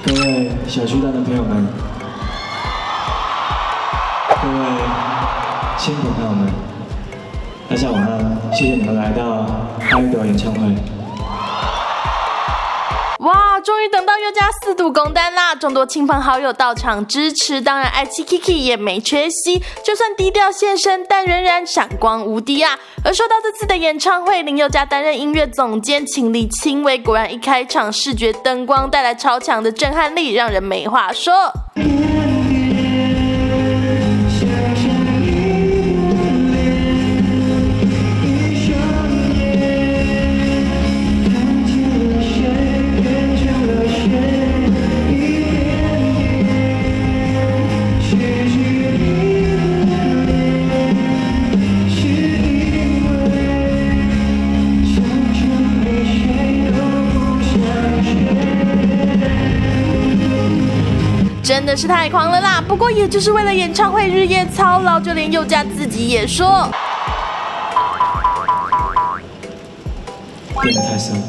各位小巨蛋的朋友们，各位辛苦朋友们，大家晚安，谢谢你们来到idol演唱会。 哇，终于等到佑嘉4度公单啦！众多亲朋好友到场支持，当然爱妻 Kiki 也没缺席。就算低调现身，但仍然闪光无敌啊！而说到这次的演唱会，林宥嘉担任音乐总监，亲力亲为，果然一开场视觉灯光带来超强的震撼力，让人没话说。 真的是太狂了啦！不过也就是为了演唱会日夜操劳，就连宥嘉自己也说， 变得太深。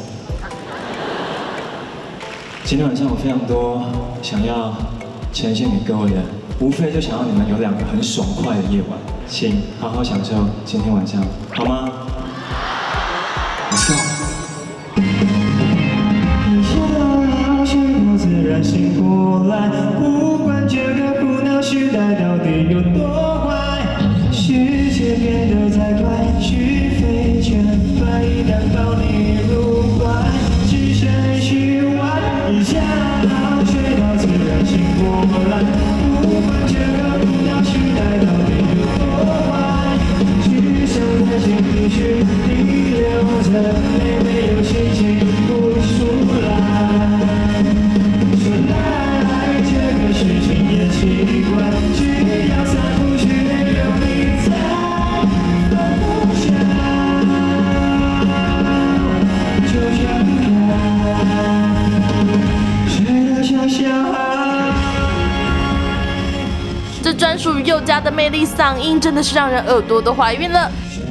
今天晚上有非常多想要呈现给各位的，无非就想要你们有2个很爽快的夜晚，请好好享受今天晚上，好吗 ？Let's go。 自然醒过来，不管这个苦恼时代到底有多坏，世界变得太快，是非成败，担保你入怀，只剩虚幻，一觉睡到自然醒过来，不管这个苦恼时代到底有多坏，只剩在心里去逆流着泪，没有心情不出来。 事情也奇怪，只要3不去没有你在，放不下，就像睡得像小孩。这专属于宥嘉的魅力嗓音，真的是让人耳朵都怀孕了。